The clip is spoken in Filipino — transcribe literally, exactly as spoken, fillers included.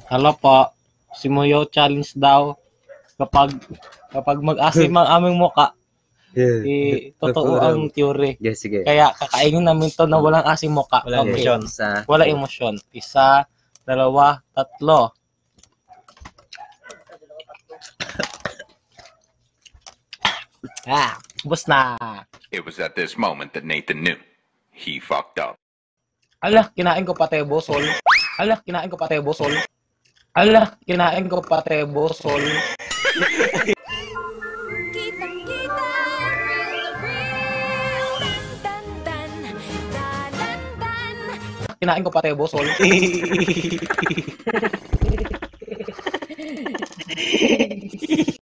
Hala po, si Moyo challenge daw kapag kapag mag-asim ang aming muka, Yeah. eh, totoo Totoo daw. ang theory. Yeah, sige. Kaya kakainin namin to na walang asim muka. Wala Okay. emosyon. Isa. Wala emosyon. Isa, dalawa, tatlo. Ah, ubos na. It was at this moment that Nathan knew. He fucked up. Ala, kinain ko pati bosol. Ala, kinain ko pati bosol. Ala, kinain ko pati bosol. Kitang-kita, real na real. Dan, dan, dan, dan, dan. Kinain ko pati bosol.